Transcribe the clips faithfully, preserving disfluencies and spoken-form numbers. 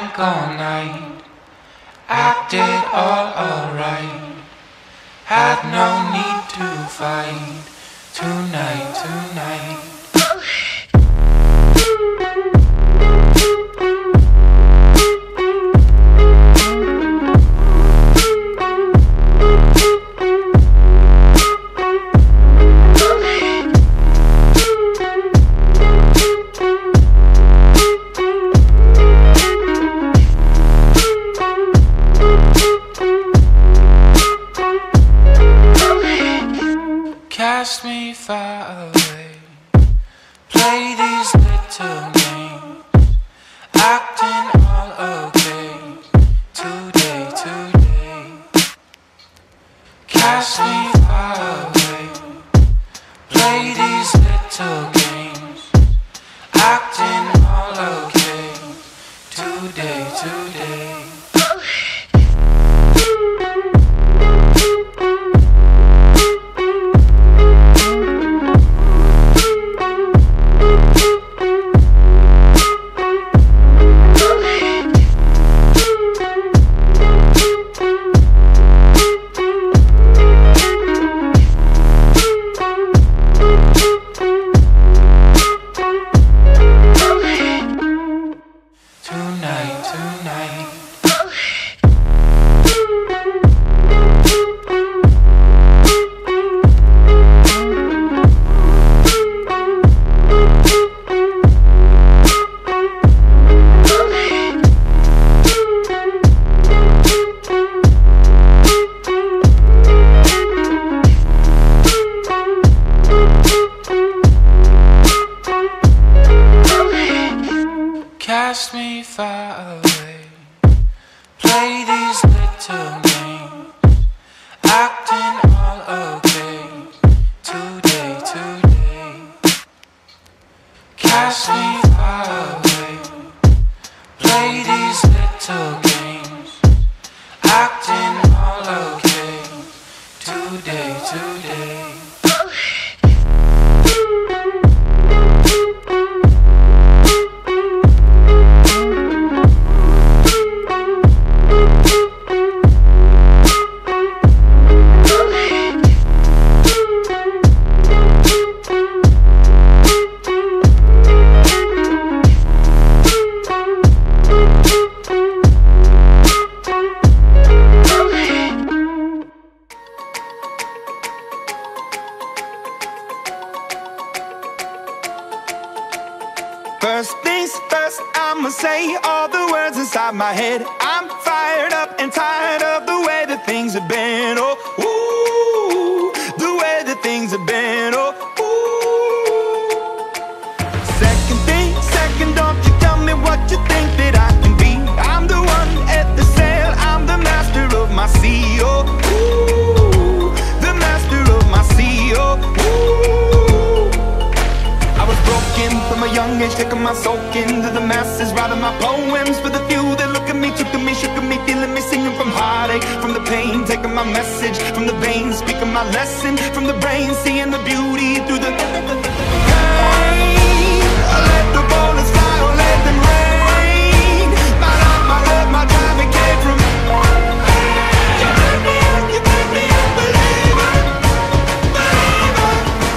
drank all night, acted all alright, had no need to fight tonight, tonight. Cast me far away, play these little games, acting all okay, today, today. Cast me far away, play these little games, acting all okay, today, today. Tonight, tonight. Cast me far away, play these little games, acting all okay, today, today. Cast me far away, play these little games, acting all okay, today, today. First things first, I'ma say all the words inside my head. I'm fired up and tired of the way that things have been. Oh, ooh, the way that things have been. Oh, ooh. Second thing, second, don't you tell me what you think that I can be. I'm the one at the sail, I'm the master of my sea. Oh, ooh, the master of my sea. Oh, ooh. I was broken from a young age, taking my soul into the masses, writing my poems for the few that look at me, took at me, shook at me, feeling me, singing from heartache, from the pain, taking my message from the veins, speaking my lesson from the brain, seeing the beauty through the pain. I let the bullets fly, or let them rain. My love, my love, my time, it came from you made me up, you made me a believer, believer.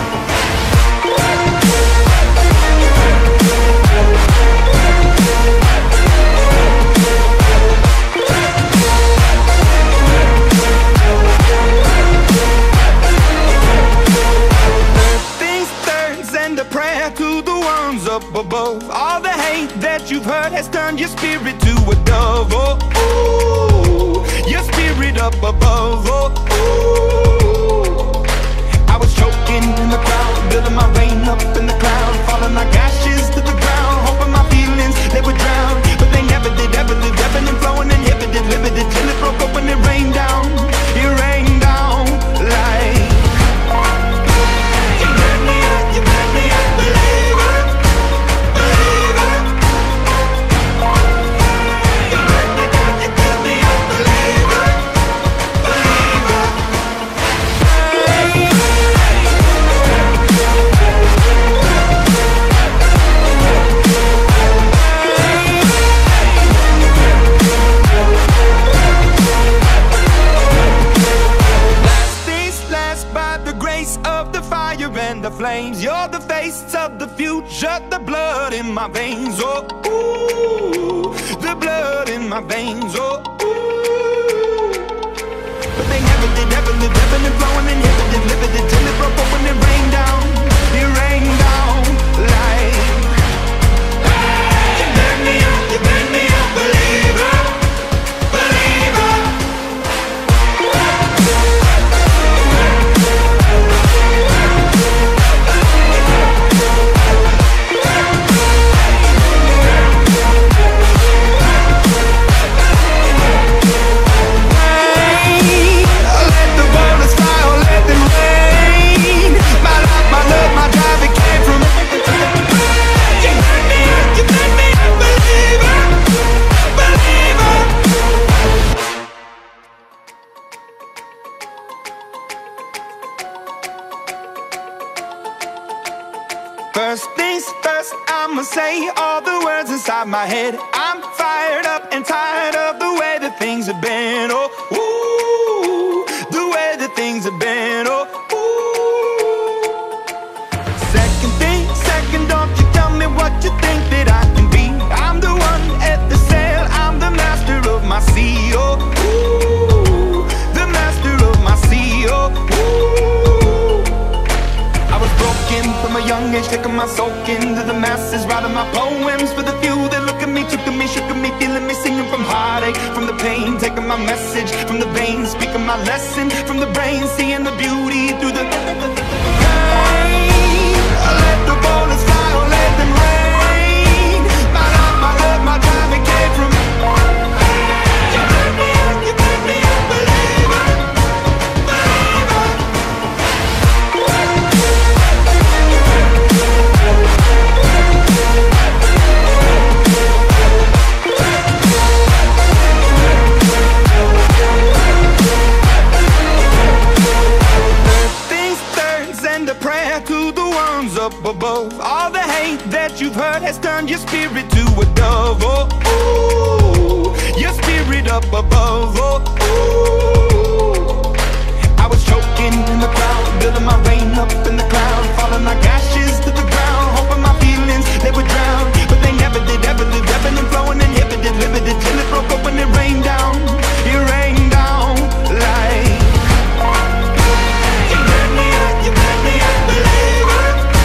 To the ones up above, all the hate that you've heard has turned your spirit to a dove. Oh, ooh, your spirit up above. Oh, ooh. I was choking in the crowd, building my rain up in the cloud, falling like ashes to the ground, hoping my feelings they would drown, but they never did. Ever lived, ebbing and flowing, inhibited, limited, till it broke up and it rained down. It rained down like you made me up, you made me a believer, believer. You made me up, you made me a believer, believer. Hey. my veins, oh, ooh, the blood in my veins, oh, ooh. But they never did, ever lived, ebbing and flowing, inhibited, limited, till it broke open and rained down, it rained down like. You burn me up, you burn me up, believer, believer. First things first, I'ma say all the words inside my head. I'm fired up and tired of the way that things have been. Oh, ooh, the way that things have been. Oh, ooh. Second thing, second, don't you tell me what you think that I can be. I'm the one at the sail, I'm the master of my sea. Oh, ooh, the master of my sea. Oh, ooh. I was broken from a young age, taking my soul into the masses, writing my poems for the few that look at me, took at me, shook at me, feeling me, singing from heartache, from the pain, taking my message from the veins, speaking my lesson from the brain, seeing the beauty through the pain. I let the bullets fly, or let them rain. My love, my love, my time, it came from. You burn me up, you burn me up, believer, believer. Up above, all the hate that you've heard has turned your spirit to a dove. Oh, ooh, your spirit up above. Oh, ooh. I was choking in the crowd, building my rain up in the cloud, falling like ashes to the ground, hoping my feelings they would drown, but they never did. Ever lived, ebbing and flowing, inhibited, limited, till it broke open and rained down. It rained down like. You burn me up, you burn me up, believer.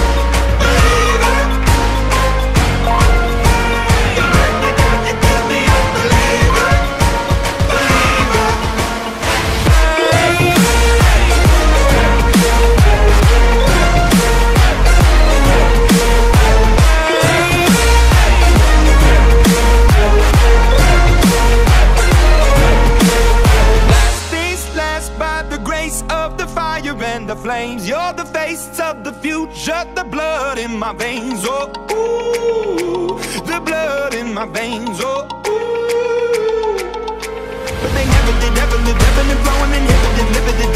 The flames, you're the face of the future, the blood in my veins, oh, ooh, the blood in my veins, oh, ooh. But they never did, ever lived, ebbing and flowing, inhibited, limited.